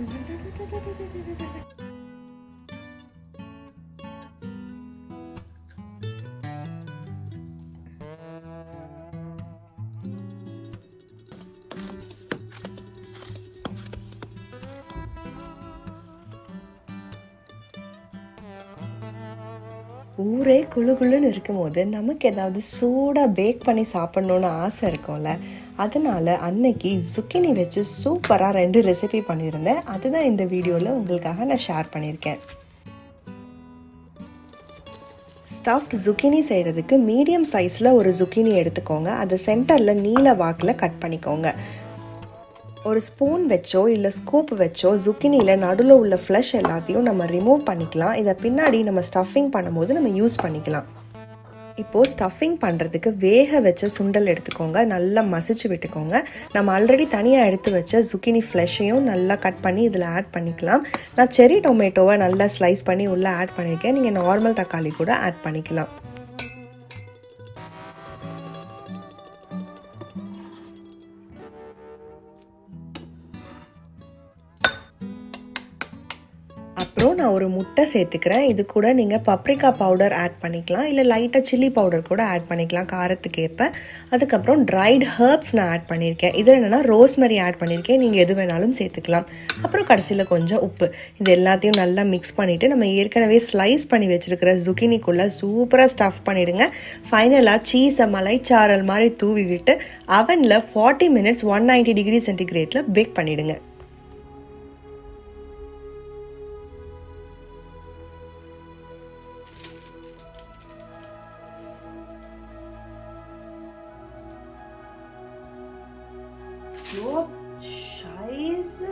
ஊரே குளுகுளுன்னு இருக்கும்போது நமக்கு ஏதாவது சூடாக பேக் பண்ணி சாப்பிட்ணுன்னு ஆசை இருக்கும்ல. அதனால் அன்னைக்கு zucchini வச்சு சூப்பராக 2 ரெசிபி பண்ணியிருந்தேன். அதுதான் இந்த வீடியோவில் உங்களுக்காக நான் ஷேர் பண்ணியிருக்கேன். ஸ்டஃப்ட் zucchini செய்கிறதுக்கு மீடியம் சைஸில் ஒரு zucchini எடுத்துக்கோங்க. அதை சென்டரில் நீல வாக்கில் கட் பண்ணிக்கோங்க. ஒரு ஸ்பூன் வச்சோ இல்லை ஸ்கூப் வச்சோ zucchiniயில் நடுவில் உள்ள ஃப்ளஷ் எல்லாத்தையும் நம்ம ரிமூவ் பண்ணிக்கலாம். இதை பின்னாடி நம்ம ஸ்டஃபிங் பண்ணும்போது நம்ம யூஸ் பண்ணிக்கலாம். இப்போது ஸ்டஃபிங் பண்ணுறதுக்கு வேக வச்ச சுண்டல் எடுத்துக்கோங்க. நல்லா மசிச்சு விட்டுக்கோங்க. நம்ம ஆல்ரெடி தனியாக எடுத்து வச்ச zucchini ஃப்ளஷையும் நல்லா கட் பண்ணி இதில் ஆட் பண்ணிக்கலாம். நான் செரி டொமேட்டோவை நல்லா ஸ்லைஸ் பண்ணி உள்ளே ஆட் பண்ணியிருக்கேன். நீங்கள் நார்மல் தக்காளி கூட ஆட் பண்ணிக்கலாம். அப்புறம் நான் ஒரு முட்டை சேர்த்துக்கிறேன். இது கூட நீங்கள் பப்ரிக்கா பவுடர் ஆட் பண்ணிக்கலாம், இல்லை லைட்டாக சில்லி பவுடர் கூட ஆட் பண்ணிக்கலாம் காரத்துக்கு ஏற்ப. அதுக்கப்புறம் ட்ரைட் ஹர்ப்ஸ் நான் ஆட் பண்ணியிருக்கேன். இதில் என்னென்னா ரோஸ்மெரி ஆட் பண்ணியிருக்கேன். நீங்கள் எது வேணாலும் சேர்த்துக்கலாம். அப்புறம் கடைசியில் கொஞ்சம் உப்பு. இது எல்லாத்தையும் நல்லா மிக்ஸ் பண்ணிவிட்டு நம்ம ஏற்கனவே ஸ்லைஸ் பண்ணி வச்சுருக்கிற zucchiniக்குள்ளே சூப்பராக ஸ்டஃப் பண்ணிவிடுங்க. ஃபைனலாக சீஸை மலைச்சாரல் மாதிரி தூவி விட்டு அவனில் 40 minutes 190 degree சென்டிகிரேட்டில் பேக் பண்ணிவிடுங்க. Oh, Scheiße!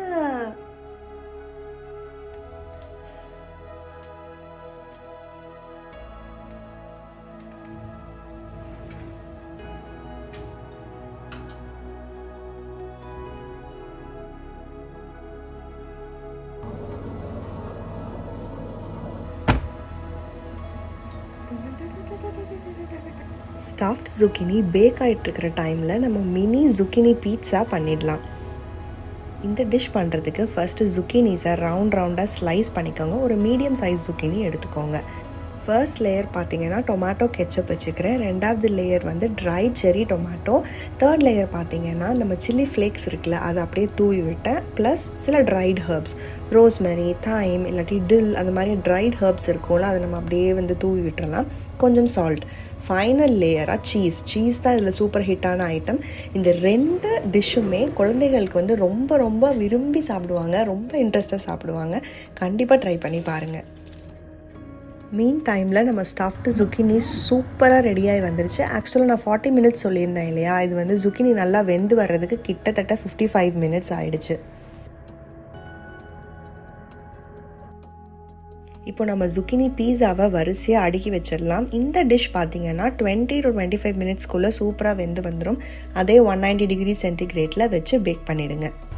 Stuffed zucchini bake ஆகிட்டு இருக்கிற டைமில் நம்ம மினி zucchini பீட்சா பண்ணிடலாம். இந்த டிஷ் பண்ணுறதுக்கு ஃபர்ஸ்ட்டு zucchinis-ஐ ரவுண்டாக ஸ்லைஸ் பண்ணிக்கோங்க. ஒரு மீடியம் சைஸ் zucchini எடுத்துக்கோங்க. ஃபர்ஸ்ட் லேயர் பார்த்தீங்கன்னா டொமேட்டோ கெச்சப் வச்சுக்கிறேன். ரெண்டாவது லேயர் வந்து ட்ரைட் செரி டொமேட்டோ. தேர்ட் லேயர் பார்த்தீங்கன்னா நம்ம சில்லி ஃப்ளேக்ஸ் இருக்குல்ல, அதை அப்படியே தூவி விட்டேன். ப்ளஸ் சில ட்ரைட் ஹர்ப்ஸ், ரோஸ்மெரி, தைம், இல்லாட்டி டில், அந்த மாதிரி ட்ரைட் ஹர்ப்ஸ் இருக்கும்ல, அதை நம்ம அப்படியே வந்து தூவி விட்டுறலாம். கொஞ்சம் சால்ட். ஃபைனல் லேயராக சீஸ் தான் இதில் சூப்பர் ஹிட்டான ஐட்டம். இந்த 2 டிஷ்ஷுமே குழந்தைகளுக்கு வந்து ரொம்ப ரொம்ப விரும்பி சாப்பிடுவாங்க, ரொம்ப இன்ட்ரெஸ்டாக சாப்பிடுவாங்க. கண்டிப்பாக ட்ரை பண்ணி பாருங்கள். மீன் டைமில் நம்ம ஸ்டஃப்டு zucchini சூப்பராக ரெடியாகி வந்துருச்சு. ஆக்சுவலாக நான் 40 minutes சொல்லியிருந்தேன் இல்லையா, இது வந்து zucchini நல்லா வெந்து வர்றதுக்கு கிட்டத்தட்ட 55 minutes ஆயிடுச்சு. இப்போ நம்ம zucchini பீஸாவை வரிசையாக அடுக்கி வச்சிடலாம். இந்த டிஷ் பார்த்தீங்கன்னா 20 to 25 minutesக்குள்ளே சூப்பராக வெந்து வந்துடும். அதே 190 degree சென்டிகிரேட்டில் வச்சு பேக் பண்ணிவிடுங்க.